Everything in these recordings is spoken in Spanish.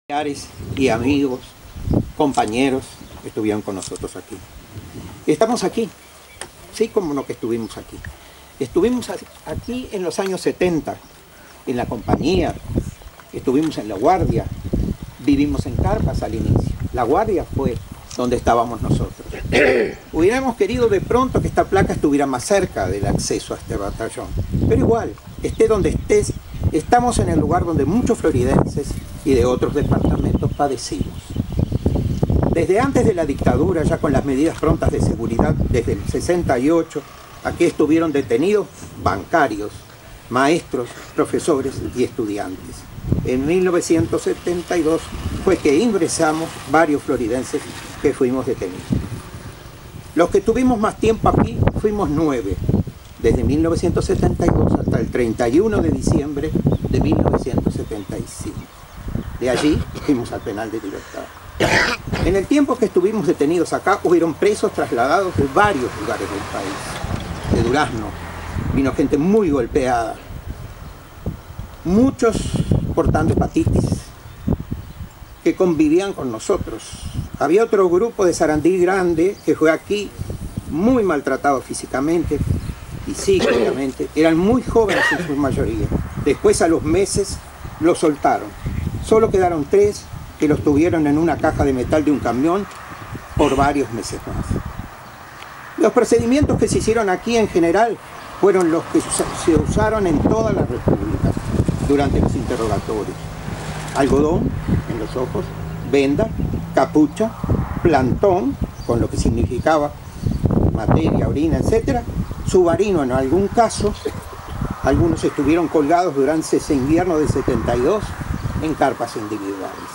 Familiares y amigos, compañeros, estuvieron con nosotros aquí. Estamos aquí, sí, como no que estuvimos aquí. Estuvimos aquí en los años 70, en la compañía, estuvimos en La Guardia, vivimos en carpas al inicio. La Guardia fue donde estábamos nosotros. Hubiéramos querido de pronto que esta placa estuviera más cerca del acceso a este batallón, pero igual, esté donde estés, estamos en el lugar donde muchos floridenses y de otros departamentos padecimos. Desde antes de la dictadura, ya con las medidas prontas de seguridad, desde el 68, aquí estuvieron detenidos bancarios, maestros, profesores y estudiantes. En 1972 fue que ingresamos varios floridenses que fuimos detenidos. Los que tuvimos más tiempo aquí fuimos 9, desde 1972 hasta el 31 de diciembre de 1975. De allí fuimos al penal de Libertad. En el tiempo que estuvimos detenidos acá, hubieron presos trasladados de varios lugares del país. De Durazno vino gente muy golpeada, muchos portando hepatitis, que convivían con nosotros. Había otro grupo de Sarandí Grande que fue aquí muy maltratado físicamente y psíquicamente. Eran muy jóvenes en su mayoría. Después, a los meses, los soltaron. Solo quedaron 3 que los tuvieron en una caja de metal de un camión por varios meses más. Los procedimientos que se hicieron aquí en general fueron los que se usaron en toda la República durante los interrogatorios. Algodón en los ojos, venda, capucha, plantón, con lo que significaba materia, orina, etc. Submarino en algún caso. Algunos estuvieron colgados durante ese invierno de 72 en carpas individuales.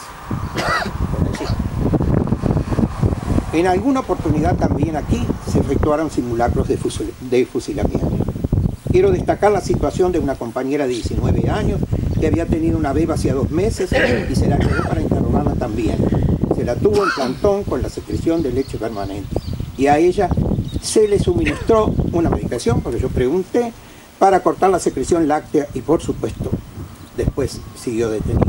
En alguna oportunidad también aquí se efectuaron simulacros de fusilamiento. Quiero destacar la situación de una compañera de 19 años que había tenido una beba hacía 2 meses y se la quedó para interrogarla también. Se la tuvo en plantón con la secreción de leche permanente. Y a ella se le suministró una medicación, porque yo pregunté, para cortar la secreción láctea y por supuesto después siguió detenida.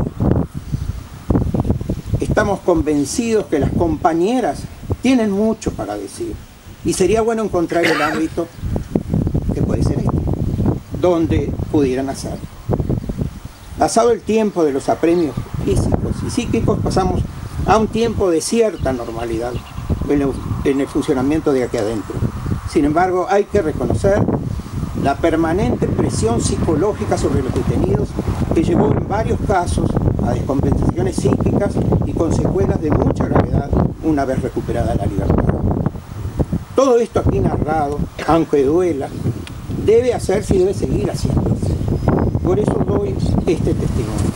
Estamos convencidos que las compañeras tienen mucho para decir y sería bueno encontrar el ámbito que puede ser este, donde pudieran hacer. Pasado el tiempo de los apremios físicos y psíquicos, pasamos a un tiempo de cierta normalidad en el funcionamiento de aquí adentro. Sin embargo, hay que reconocer la permanente presión psicológica sobre los detenidos que llevó en varios casos a descompensaciones psíquicas y con secuelas de mucha gravedad una vez recuperada la libertad. Todo esto aquí narrado, aunque duela, debe hacerse y debe seguir haciéndose. Por eso doy este testimonio.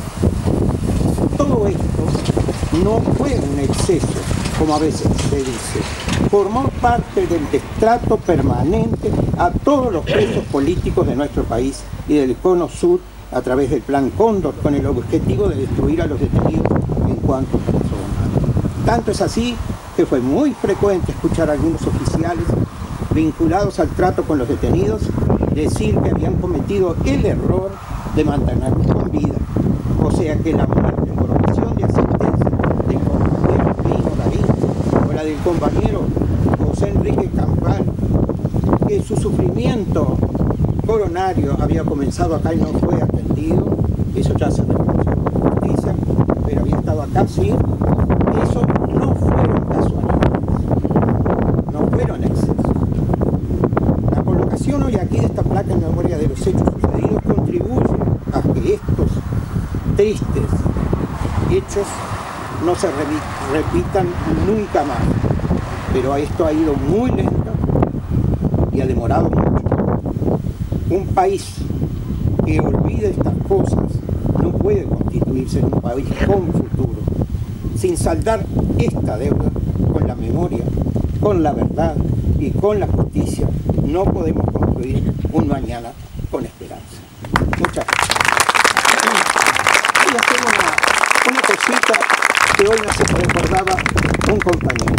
Todo esto no fue un exceso, como a veces se dice. Formó parte del destrato permanente a todos los presos políticos de nuestro país y del Cono Sur a través del Plan Cóndor, con el objetivo de destruir a los detenidos en cuanto personas. Tanto es así que fue muy frecuente escuchar a algunos oficiales vinculados al trato con los detenidos decir que habían cometido el error de mantenerlos con vida. O sea que la muerte por omisión de asistencia del compañero Pino Darín o la del compañero José Enrique Campal, que su sufrimiento coronario había comenzado acá y no fue atendido, eso ya se reconoció por la justicia, pero había estado acá, sí, eso no fueron casualidades, no fueron excesos. La colocación hoy aquí de esta placa en memoria de los hechos sucedidos contribuye a que estos tristes hechos no se repitan nunca más, pero esto ha ido muy lento y ha demorado mucho. Un país que olvide estas cosas no puede constituirse en un país con futuro. Sin saldar esta deuda con la memoria, con la verdad y con la justicia, no podemos construir un mañana con esperanza. Muchas gracias. Voy a hacer una cosita que hoy nos recordaba un compañero.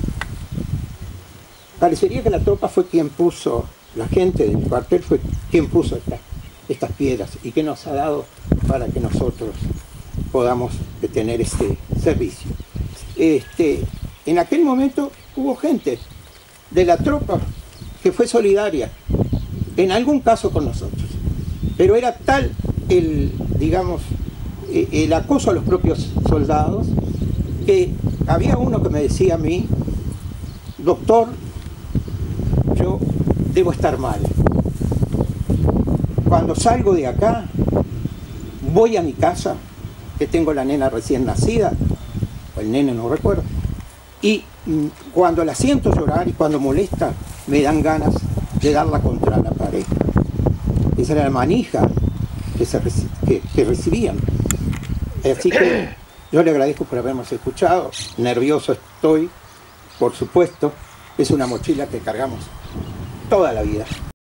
Parecería que la tropa fue quien puso, la gente del cuartel fue quien puso estas piedras y que nos ha dado para que nosotros podamos tener este servicio. En aquel momento hubo gente de la tropa que fue solidaria, en algún caso con nosotros, pero era tal el acoso a los propios soldados, que había uno que me decía a mí: doctor, yo debo estar mal. Cuando salgo de acá, voy a mi casa, que tengo la nena recién nacida, o el nene, no recuerdo, y cuando la siento llorar y cuando molesta, me dan ganas de darla contra la pared. Esa era la manija que recibían. Así que yo le agradezco por habernos escuchado. Nervioso estoy, por supuesto. Es una mochila que cargamos toda la vida.